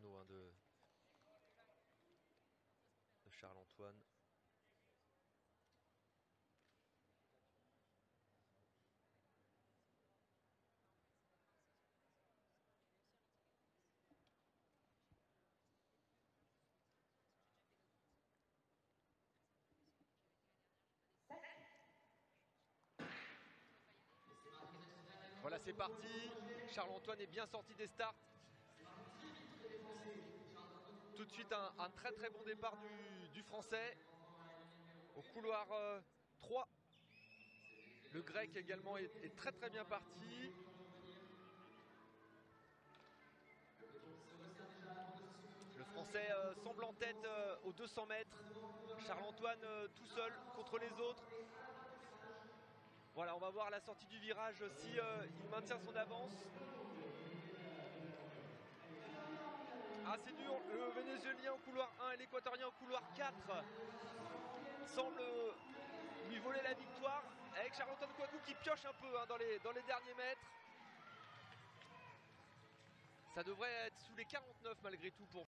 chrono hein, de Charles-Antoine. Voilà, c'est parti. Charles-Antoine est bien sorti des starts. Tout de suite un très très bon départ du français. Au couloir 3. Le grec également est très très bien parti. Le français semble en tête aux 200 mètres. Charles-Antoine tout seul contre les autres. Voilà, on va voir la sortie du virage si il maintient son avance. Ah, c'est dur. Le Vénézuélien au couloir 1 et l'Équatorien au couloir 4 semblent lui voler la victoire. Avec Charles-Antoine Kouakou qui pioche un peu hein, dans les derniers mètres. Ça devrait être sous les 49 malgré tout pour